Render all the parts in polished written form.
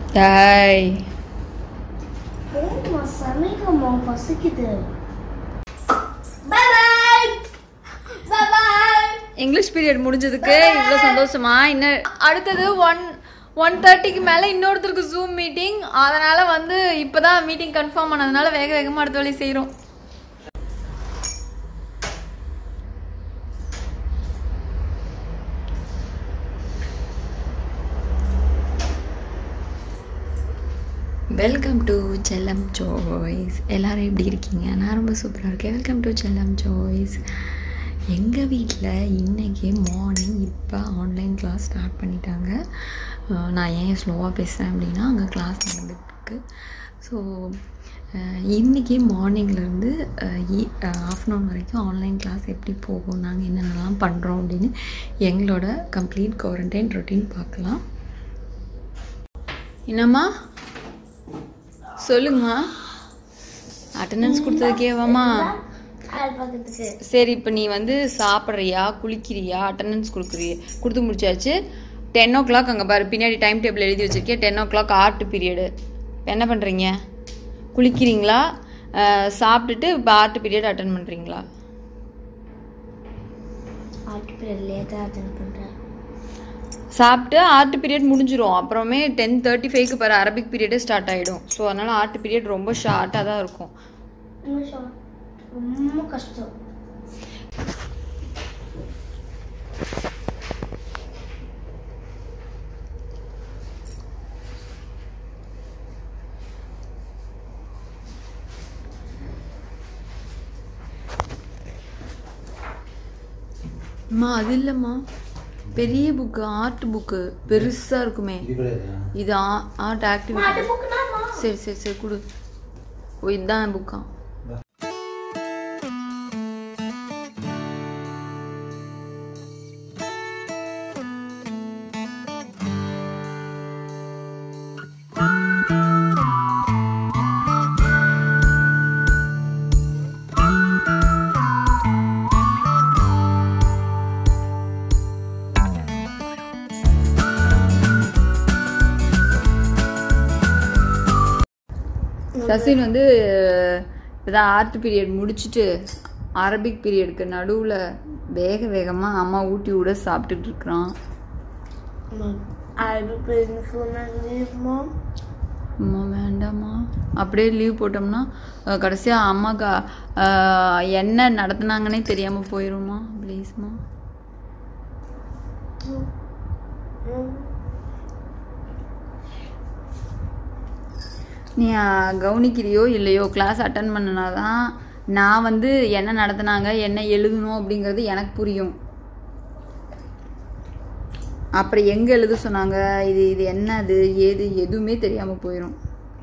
Hey. Oh, சமைக்கமா பசிக்குது. Bye bye. Bye bye. English period முடிஞ்சதுக்கு இவ்வளோ சந்தோஷமா. இன்னும் அடுத்தது 1:30க்கு மேலே இன்னொருத்தருக்கு ஜூம் மீட்டிங். அதனால வந்து இப்போதான் மீட்டிங் கன்ஃபார்ம் ஆனதுனால வேக வேகமாக அடுத்த வேலையை செய்கிறோம். Welcome to Chellam choice. எல்லோரும் எப்படி இருக்கீங்க? நான் ரொம்ப சூப்பராக இருக்கேன். Welcome to Chellam choice. எங்கள் வீட்டில் இன்றைக்கி மார்னிங் இப்போ ஆன்லைன் கிளாஸ் ஸ்டார்ட் பண்ணிட்டாங்க. நான் ஏன் ஸ்லோவாக பேசுகிறேன் அப்படின்னா அங்கே கிளாஸ் நடந்துகிட்ருக்கு. ஸோ இன்றைக்கி மார்னிங்லேருந்து ஆஃப்டர்நூன் வரைக்கும் ஆன்லைன் கிளாஸ் எப்படி போகும், நாங்கள் என்னென்னலாம் பண்ணுறோம் அப்படின்னு எங்களோட கம்ப்ளீட் குவாரண்டைன் ரொட்டீன் பார்க்கலாம். என்னம்மா சொல்லுங்கம்மா. அட்டண்டன்ஸ் கொடுத்ததுக்கேவாம்மா? சரி, இப்போ நீ வந்து சாப்பிட்றியா, குளிக்கிறியா, அட்டண்டன்ஸ் கொடுத்து முடிச்சாச்சு. 10 o'clock அங்கே பாரு பின்னாடி டைம் டேபிள் எழுதி வச்சுருக்கேன். 10 o'clock ஆர்ட் பீரியடு. என்ன பண்ணுறீங்க? குளிக்கிறீங்களா, சாப்பிட்டுட்டு இப்போ ஆர்ட் பீரியட் அட்டன் பண்ணுறீங்களா? ஆர்ட் பீரியட் லேட்டாக அட்டன் பண்ணுறேன். சாப்பிட்டு ஆர்ட் பீரியட் முடிஞ்சிடும். அப்புறமே 10:35க்கு பாரு அரபிக் பீரியடே ஸ்டார்ட் ஆகிடும். ஸோ அதனால் ஆர்ட் பீரியட் ரொம்ப ஷார்ட்டாக தான் இருக்கும். ரொம்ப கஷ்டம். அம்மா அது இல்லைம்மா, பெரிய புக்கு, ஆர்ட் புக்கு பெருசாக இருக்குமே. இது ஆர்ட் ஆக்டிவிட்டி. சரி சரி சரி கொடு. ஓ இதுதான் புக்கா? சசின் வந்து இப்போதான் ஆர்ட் பீரியட் முடிச்சுட்டு அரபிக் பீரியடுக்கு நடுவில் வேக வேகமாக அம்மா ஊட்டி விட சாப்பிட்டுட்டு இருக்கிறான். அம்மா வேண்டாம்மா, அப்படியே லீவ் போட்டோம்னா கடைசியாக அம்மாவுக்கு என்ன நடத்துனாங்கன்னே தெரியாமல் போயிடும்மா. ப்ளீஸ்மா. நீ கவனிக்கிறியோ இல்லையோ, கிளாஸ் அட்டன் பண்ணினாதான் நான் வந்து என்ன நடத்துனாங்க, என்ன எழுதணும் அப்படிங்கிறது எனக்கு புரியும். அப்புறம் எங்கே எழுத சொன்னாங்க, இது என்னது ஏது எதுவுமே தெரியாமல் போயிடும்.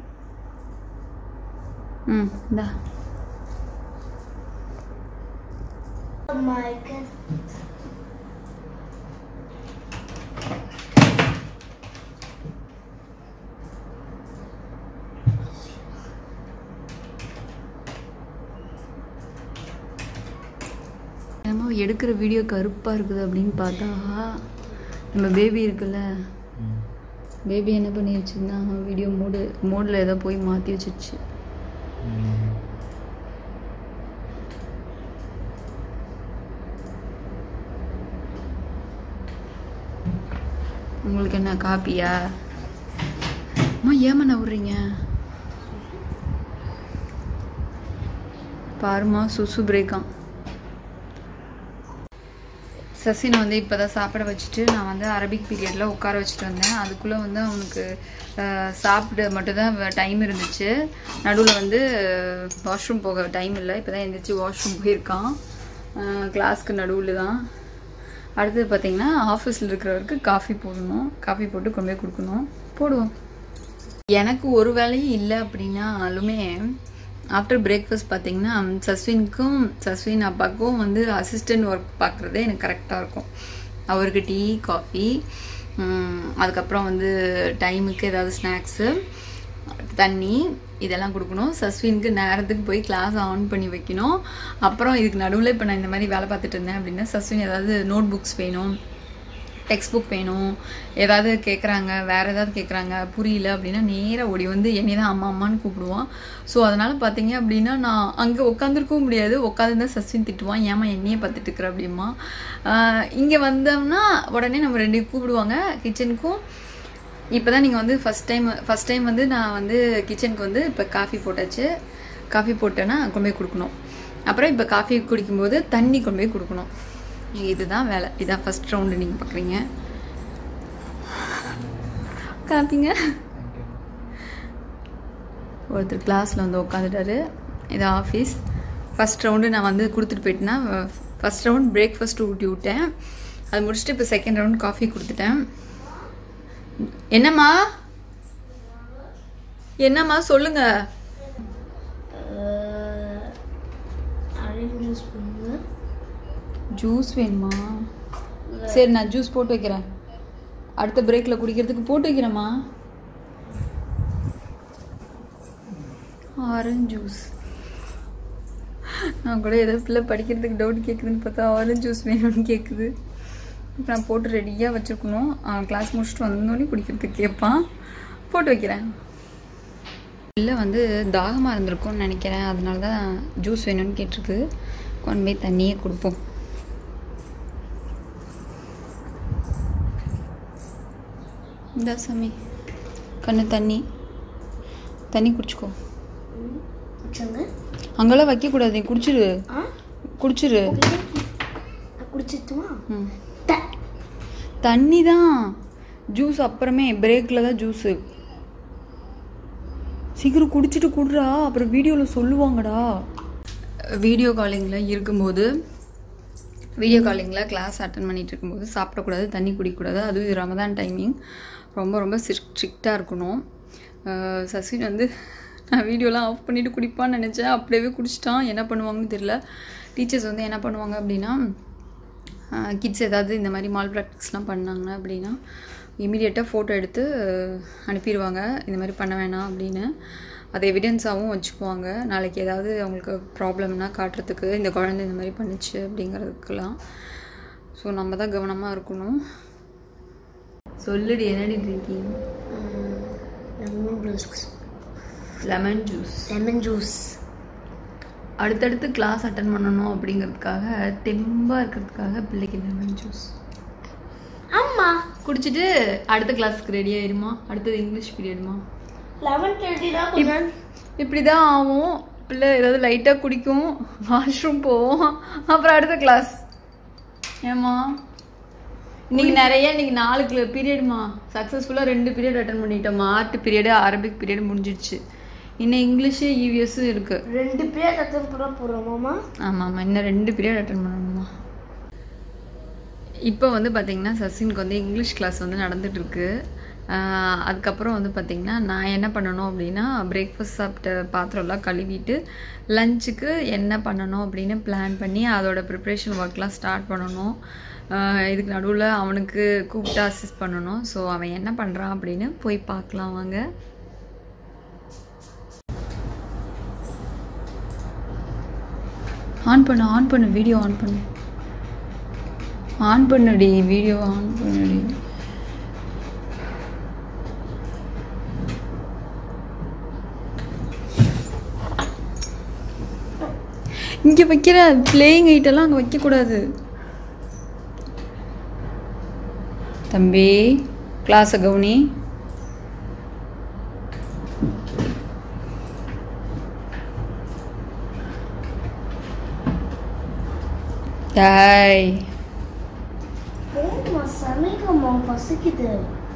இந்தா எடுக்கிற வீடியோ கருப்பாக இருக்குது அப்படின்னு பார்த்தா நம்ம பேபி இருக்குல்ல, பேபி என்ன பண்ணி வச்சுருந்தா வீடியோ மோடில் ஏதோ போய் மாற்றி வச்சிருச்சு. உங்களுக்கு என்ன காப்பியா? அம்மா ஏமா நவுறீங்க? பாருமா சுசு பிரேக்கான். சசினை வந்து இப்போ தான் சாப்பிட வச்சுட்டு நான் வந்து அரபிக் பீரியடில் உட்கார வச்சுட்டு வந்தேன். அதுக்குள்ளே வந்து அவனுக்கு சாப்பிட மட்டும்தான் டைம் இருந்துச்சு. நடுவில் வந்து வாஷ்ரூம் போக டைம் இல்லை. இப்போ தான் எழுந்திரிச்சு வாஷ்ரூம் போயிருக்கான். கிளாஸ்க்கு நடுவில் தான். அடுத்தது பார்த்திங்கன்னா ஆஃபீஸில் இருக்கிறவருக்கு காஃபி போடணும். காஃபி போட்டு கொண்டு போய் கொடுக்கணும். போடுவோம். எனக்கு ஒரு வேலையும் இல்லை அப்படின்னாலுமே ஆஃப்டர் பிரேக்ஃபாஸ்ட் பார்த்திங்கன்னா சஸ்வின் அப்பாவுக்கும் வந்து அசிஸ்டன்ட் ஒர்க் பார்க்குறதே எனக்கு கரெக்டாக இருக்கும். அவருக்கு டீ காஃபி, அதுக்கப்புறம் வந்து டைமுக்கு ஏதாவது ஸ்நாக்ஸு, தண்ணி இதெல்லாம் கொடுக்கணும். சஸ்வினுக்கு நேரத்துக்கு போய் கிளாஸ் ஆன் பண்ணி வைக்கணும். அப்புறம் இதுக்கு நடுவில் இப்போ நான் இந்த மாதிரி வேலை பார்த்துட்டு இருந்தேன் அப்படின்னா சஸ்வின் ஏதாவது நோட் புக்ஸ் வேணும், டெக்ஸ்ட் புக் வேணும், ஏதாவது கேட்குறாங்க, வேறு ஏதாவது கேட்குறாங்க, புரியல அப்படின்னா நேராக ஓடி வந்து என்னை தான் அம்மா அம்மான்னு கூப்பிடுவான். ஸோ அதனால் பார்த்தீங்க அப்படின்னா நான் அங்கே உட்காந்துருக்கவும் முடியாது, உட்காந்துருந்தா சஸ்வின் திட்டுவான், ஏமா என்னையே பார்த்துட்டு இருக்கிற அப்படிமா. இங்கே வந்தோம்னா உடனே நம்ம 2 கூப்பிடுவாங்க கிச்சனுக்கும். இப்போ தான் நீங்கள் வந்து ஃபஸ்ட் டைம் வந்து நான் வந்து கிச்சனுக்கு வந்து இப்போ காஃபி போட்டாச்சு. காஃபி போட்டேன்னா கொண்டு போய் கொடுக்கணும். அப்புறம் இப்போ காஃபி குடிக்கும்போது தண்ணி கொண்டு போய் கொடுக்கணும். இதுதான் வேலை. இதான் ஃபஸ்ட் ரவுண்டு நீங்கள் பார்க்குறீங்க. காத்திங்க ஒருத்தர் கிளாஸில் வந்து உட்காந்துட்டாரு. இது ஆஃபீஸ். ஃபஸ்ட் ரவுண்டு நான் வந்து கொடுத்துட்டு போயிட்டேன்னா, ஃபஸ்ட் ரவுண்ட் பிரேக்ஃபாஸ்ட்டு ஊட்டி விட்டேன். அது முடிச்சுட்டு இப்போ செகண்ட் ரவுண்ட் காஃபி கொடுத்துட்டேன். என்னம்மா சொல்லுங்க. ஜூஸ் வேணுமா? சரி, நான் ஜூஸ் போட்டு வைக்கிறேன். அடுத்த பிரேக்கில் குடிக்கிறதுக்கு போட்டு வைக்கிறேம்மா. Orange juice. நான் கூட ஏதோ பிள்ளை படிக்கிறதுக்கு டவுட் கேட்குதுன்னு பார்த்தா ஆரஞ்சு ஜூஸ் வேணும்னு கேட்குது. இப்போ நான் போட்டு ரெடியாக வச்சுருக்கணும். கிளாஸ் முடிச்சுட்டு வந்தோடனே குடிக்கிறதுக்கு கேட்பான். போட்டு வைக்கிறேன். இல்லை வந்து தாகமாக இருந்திருக்கும்னு நினைக்கிறேன், அதனால தான் ஜூஸ் வேணும்னு கேட்டிருக்கு. கொண்டு போய் தண்ணியே கொடுப்போம். இந்த சாமி கண்ணு தண்ணி குடிச்சுக்கோ. அங்கெல்லாம் வைக்கக்கூடாது, நீ குடிச்சிரு. தண்ணி தான். ஜூஸ் அப்புறமே பிரேக்கில் தான் ஜூஸு. சீக்கிரம் குடிச்சிட்டு குடுறா, அப்புறம் வீடியோவில் சொல்லுவாங்கடா. வீடியோ காலிங்கில் கிளாஸ் அட்டன் பண்ணிகிட்டு இருக்கும்போது சாப்பிடக்கூடாது, தண்ணி குடிக்கக்கூடாது. அதுவும் இது ரமதான் டைமிங். ரொம்ப ஸ்ட்ரிக்டாக இருக்கணும். சஸ்வின் வந்து நான் வீடியோலாம் ஆஃப் பண்ணிவிட்டு குடிப்பான்னு நினச்சேன். அப்படியே குடிச்சிட்டான். என்ன பண்ணுவாங்கன்னு தெரியல. டீச்சர்ஸ் வந்து என்ன பண்ணுவாங்க அப்படின்னா, கிட்ஸ் ஏதாவது இந்த மாதிரி மால் ப்ராக்டிக்ஸ்லாம் பண்ணாங்க அப்படின்னா இமீடியட்டாக ஃபோட்டோ எடுத்து அனுப்பிடுவாங்க, இந்த மாதிரி பண்ண வேணாம் அப்படின்னு. அதை எவிடென்ஸாகவும் வச்சுக்குவாங்க. நாளைக்கு ஏதாவது அவங்களுக்கு ப்ராப்ளம்னா காட்டுறதுக்கு, இந்த குழந்தை இந்த மாதிரி பண்ணிச்சு அப்படிங்கிறதுக்கெல்லாம். ஸோ நம்ம தான் கவனமாக இருக்கணும். சொல்லுடி, என்னடி ட்ரிங்கிங்? Lemon juice. அடுத்தடுத்து கிளாஸ் அட்டன் பண்ணணும் அப்படிங்கிறதுக்காக, தெம்பாக இருக்கிறதுக்காக பிள்ளைக்கு லெமன் ஜூஸ். அம்மா குடிச்சிட்டு அடுத்த கிளாஸ்க்கு ரெடி ஆயிருமா? அடுத்தது இங்கிலீஷ் பீரியடுமா? 11:30 இப்படி தான் ஆகும். பிள்ளை ஏதாவது லைட்டாக குடிக்கும், வாஷ்ரூம் போவோம், அப்புறம் அடுத்த கிளாஸ். ஏம்மா இன்னைக்கு 4 பீரியடுமா சக்ஸஸ்ஃபுல்லாக 2 பீரியட் அட்டன் பண்ணிட்டோம்மா. ஆர்ட் பீரியடு, அரபிக் பீரியடு முடிஞ்சிடுச்சு. இன்னும் இங்கிலீஷு EVSும் இருக்குது. 2 பீரியட் அட்டன் பண்ண போகிறோமாம்மா? ஆமாம்மா, இன்னும் 2 பீரியட் அட்டன் பண்ணணுமா. இப்போ வந்து பார்த்திங்கன்னா சஸ்வினுக்கு வந்து இங்கிலீஷ் கிளாஸ் வந்து நடந்துகிட்ருக்கு. அதுக்கப்புறம் வந்து பார்த்திங்கன்னா நான் என்ன பண்ணணும் அப்படின்னா, பிரேக்ஃபாஸ்ட் சாப்பிட்ட பாத்திரம்லாம் கழுவிட்டு லஞ்சுக்கு என்ன பண்ணணும் அப்படின்னு பிளான் பண்ணி அதோட ப்ரிப்ரேஷன் ஒர்க்லாம் ஸ்டார்ட் பண்ணணும். இதுக்கு நடுவில் அவனுக்கு கூப்பிட்டு அசிஸ்ட் பண்ணணும். ஸோ அவன் என்ன பண்ணுறான் அப்படின்னு போய் பார்க்கலாம் வாங்க. ஆன் பண்ணு வீடியோ ஆன் பண்ணுடி, வீடியோ ஆன் பண்ணுடி. இங்கே வைக்கிற பிளேயிங் ஐட்டெல்லாம் அங்கே வைக்கக்கூடாது தம்பி. கிளாஸை கவுனி. டாய் சமைக்கமா, பசிக்குது.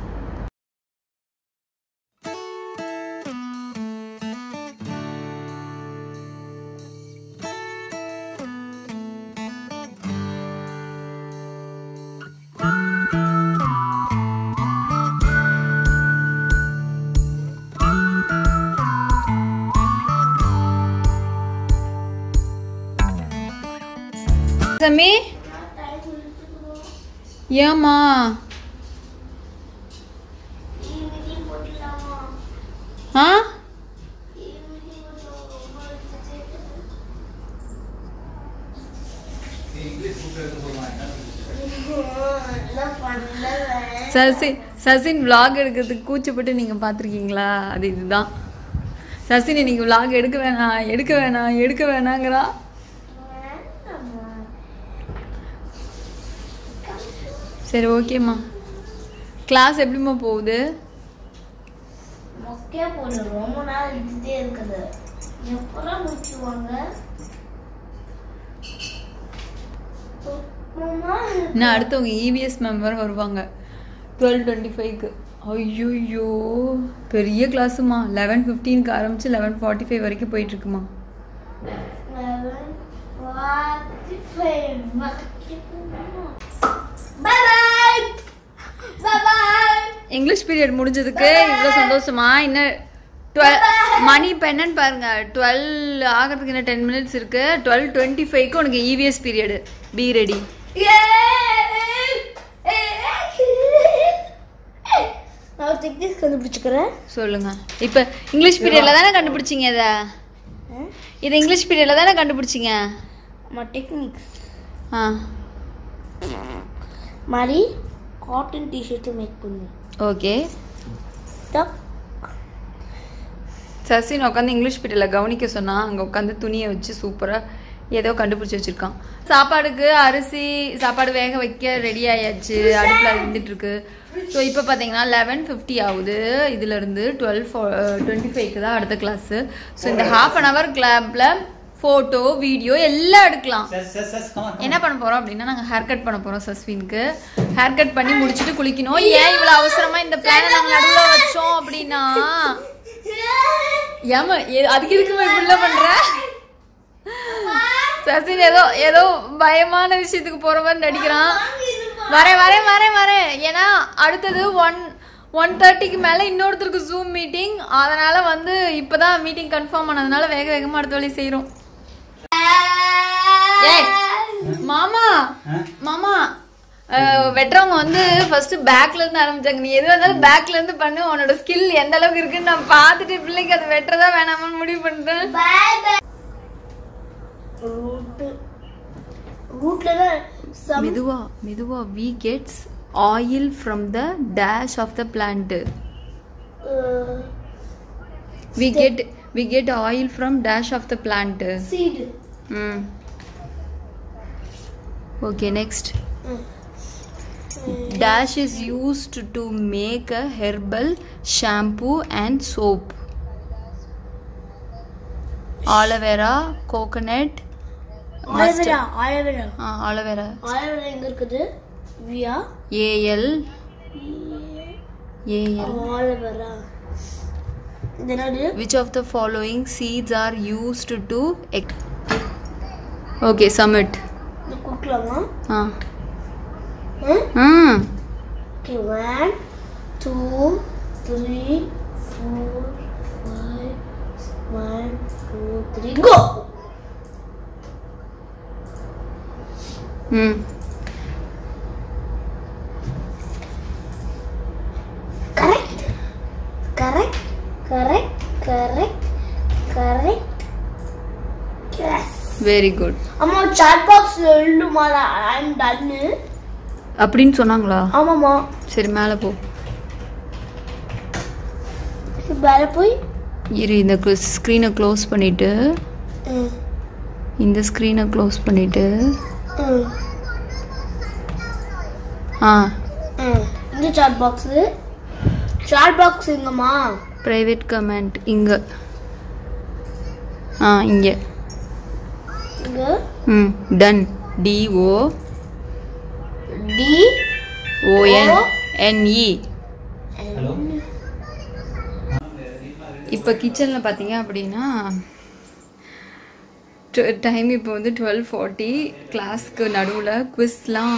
சமி ஏம்மா ஆ சசின் vlog எடுக்கிறதுக்கு கூச்சப்பட்டு நீங்க பாத்திருக்கீங்களா? அது இதுதான். சசின் இன்னைக்கு vlog எடுக்க வேணாங்கிறா. சரி ஓகேம்மா. கிளாஸ் எப்படிம்மா போகுது? மொக்கையா போகுது. ரொம்ப நாள் இருந்துட்டே இருக்குது. எப்பறம் முடிச்சுவாங்க? நான் அடுத்தவங்க EVS மெம்பர் வருவாங்க 12:25க்கு. ஐயோ பெரிய கிளாஸுமா. 11:15க்கு ஆரம்பிச்சு 11:45 வரைக்கும் போயிட்டு இருக்குமா. இங்கிலீஷ் பீரியட் முடிஞ்சதுக்கு இவ்வளோ சந்தோஷமா. இன்னும் 12 மணி இப்போ என்னன்னு பாருங்க. 12 ஆகிறதுக்கு இன்னும் 10 minutes இருக்கு. 12:25க்கு உனக்கு EVS பீரியடு. Be ready. நான் டெக்னிக்ஸ் கண்டுபிடிச்சுக்கிறேன். சொல்லுங்க. இப்போ இங்கிலீஷ் பீரியட்ல தானே கண்டுபிடிச்சிங்க இதை? இது இங்கிலீஷ் பீரியட்ல தானே கண்டுபிடிச்சிங்க? டெக்னிக்ஸ் மாதிரி காட்டன் டிஷர்ட் மேக் பண்ணு. ஓகே. சசின் உட்காந்து இங்கிலீஷ் பீரியட்ல கவனிக்க சொன்னா அங்கே உட்காந்து துணியை வச்சு சூப்பராக ஏதோ கண்டுபிடிச்சி வச்சிருக்கான். சாப்பாடுக்கு அரிசி சாப்பாடு வேக வைக்க ரெடி ஆயாச்சு. அடுப்பில் இருந்துட்டு இருக்கு. ஸோ இப்போ பார்த்தீங்கன்னா 11:50 ஆகுது. இதுலேருந்து 12:25க்கு தான் அடுத்த கிளாஸு. ஸோ இந்த ½ கிளாப்ல ஃபோட்டோ வீடியோ எல்லாம் எடுக்கலாம். என்ன பண்ண போகிறோம் அப்படின்னா நாங்கள் ஹேர் கட் பண்ண போகிறோம். சஸ்வினுக்கு ஹேர் கட் பண்ணி முடிச்சுட்டு குளிக்கணும். ஏன் இவ்வளோ அவசரமாக இந்த பிளானை நாங்கள் நடுவில் வச்சோம் அப்படின்னா ஏமா அதுக்கு இருக்குமா இப்படிலாம் பண்ற? சசின் ஏதோ பயமான விஷயத்துக்கு போற மாதிரி நடிக்கிறான். வரேன். ஏன்னா அடுத்தது 1:30க்கு மேல இன்னொருத்தருக்கு ஜூம் மீட்டிங். அதனால வந்து இப்பதான் மீட்டிங் கன்ஃபார்ம் ஆனதுனால வேகமா அடுத்த வழி செய்யறோம். மாமா வெட்டுறவங்க வந்து ஃபர்ஸ்ட் பேக்ல இருந்து ஆரம்பிச்சாங்க. நீ எது வந்தாலும் பேக்ல இருந்து பண்ணு. உன்னோட ஸ்கில் எந்த அளவுக்கு இருக்குன்னு நான் பார்த்துட்டு பிள்ளைக்கு அது வெட்டுறதா வேணாமான்னு முடிவு பண்ணிட்டேன். மெதுவா we gets oil from the dash of the plant. we get oil from dash of the plant. Seed. Okay, next. Dash is used to make a herbal shampoo and soap. Aloe vera, coconut, mustard. Aloe vera எங்க இருக்குது? வியா AL aloe vera. என்னது? Which of the following seeds are used to Okay, summit. குடுக்கலாமா? Okay, 1 2 3 4 5 1 2 3 go. Correct. Yes. Very good. அம்மா chat box எழுதுமா. I am done. அப்படினு சொன்னாங்களா? ஆமாமா. சரி மேலே போ. மேலே போய் இரு. இந்த ஸ்க்ரீனை க்ளோஸ் பண்ணிட்டு இந்த ஸ்க்ரீனை க்ளோஸ் பண்ணிட்டு இந்த chat box எங்கம்மா? private comment இங்க. இங்க done. DONE. இப்போ கிச்சனில் பார்த்தீங்க அப்படின்னா டைம் இப்போ வந்து 12:40. கிளாஸ்க்கு நடுவில் குவிஸ்லாம்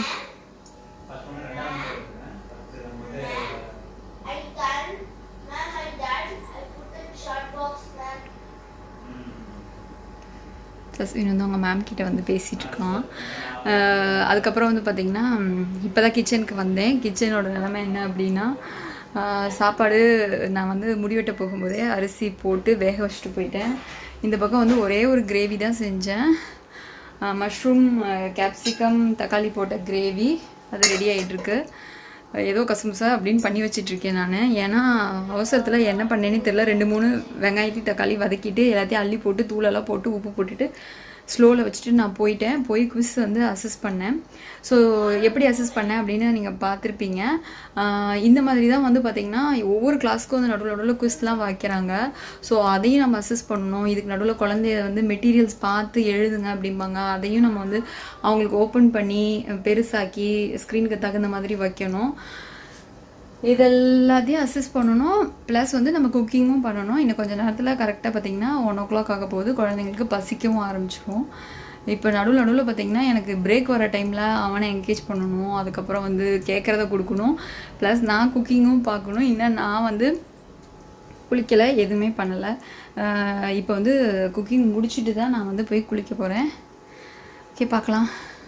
சஸ்வின் வந்து அவங்க மேம் கிட்ட வந்து பேசிகிட்டு இருக்கான். அதுக்கப்புறம் வந்து பார்த்திங்கன்னா இப்போ தான் கிச்சனுக்கு வந்தேன். கிச்சனோட நிலைமை என்ன அப்படின்னா சாப்பாடு நான் வந்து முடிவெட்ட போகும்போதே அரிசி போட்டு வேக வச்சுட்டு போயிட்டேன். இந்த பக்கம் வந்து ஒரே ஒரு கிரேவி தான் செஞ்சேன். மஷ்ரூம் கேப்சிகம் தக்காளி போட்ட கிரேவி. அது ரெடி ஆகிட்டுருக்கு. ஏதோ கசமுசா அப்படின்னு பண்ணி வச்சிட்ருக்கேன் நான். ஏன்னா அவசரத்தில் என்ன பண்ணேன்னு தெரியல, 2-3 வெங்காயத்தையும் தக்காளி வதக்கிட்டு எல்லாத்தையும் அள்ளி போட்டு தூளெல்லாம் போட்டு உப்பு போட்டுட்டு ஸ்லோவில் வச்சுட்டு நான் போய் குவிஸ் வந்து அசஸ் பண்ணேன். ஸோ எப்படி அசஸ் பண்ணேன் அப்படின்னு நீங்கள் பார்த்துருப்பீங்க. இந்த மாதிரி தான் வந்து பார்த்திங்கன்னா ஒவ்வொரு கிளாஸ்க்கும் வந்து நடுவில் குவிஸ்லாம் வைக்கிறாங்க. ஸோ அதையும் நம்ம அசஸ் பண்ணணும். இதுக்கு நடுவில் குழந்தைய வந்து மெட்டீரியல்ஸ் பார்த்து எழுதுங்க அப்படிம்பாங்க. அதையும் நம்ம வந்து அவங்களுக்கு ஓப்பன் பண்ணி பெருசாக்கி ஸ்க்ரீனுக்கு தகுந்த மாதிரி வைக்கணும். இதெல்லாத்தையும் அசஸ் பண்ணணும். ப்ளஸ் வந்து நம்ம குக்கிங்கும் பண்ணணும். இன்னும் கொஞ்சம் நேரத்தில் கரெக்டாக பார்த்திங்கன்னா 1 o'clock ஆக போகுது. குழந்தைங்களுக்கு பசிக்கவும் ஆரம்பிச்சிடும். இப்போ நடுவில் பார்த்திங்கன்னா எனக்கு பிரேக் வர டைமில் அவனை என்கேஜ் பண்ணணும். அதுக்கப்புறம் வந்து கேட்குறத கொடுக்கணும். ப்ளஸ் நான் குக்கிங்கும் பார்க்கணும். இன்னும் நான் வந்து குளிக்கலை, எதுவுமே பண்ணலை. இப்போ வந்து குக்கிங் முடிச்சுட்டு தான் நான் வந்து போய் குளிக்க போகிறேன். ஓகே, பார்க்கலாம்.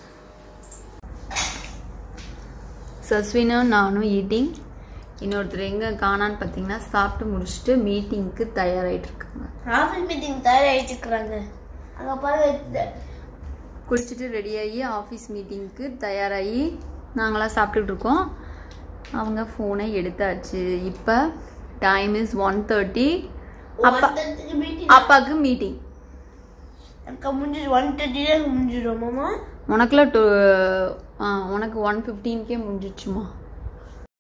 சஸ்வினும் நானும் ஈட்டிங். இன்னொருத்தர் எங்கே காணான்னு பார்த்தீங்கன்னா சாப்பிட்டு முடிச்சுட்டு மீட்டிங்க்கு தயாராகிட்டு இருக்காங்க. ஆஃபீஸ் மீட்டிங் தயாராகிட்டு இருக்கிறாங்க. அங்கே பாருங்க, குளிச்சுட்டு ரெடியாகி ஆஃபீஸ் மீட்டிங்க்கு தயாராகி நாங்களாம் சாப்பிட்டுட்டு இருக்கோம். அவங்க ஃபோனை எடுத்தாச்சு. இப்போ டைம் இஸ் 1:30. அப்பாவுக்கு மீட்டிங் முடிஞ்சிடும். 1:30 முடிஞ்சிடும் மாமா. உனக்குலாம் உனக்கு 1:15 முடிஞ்சிடுச்சுமா?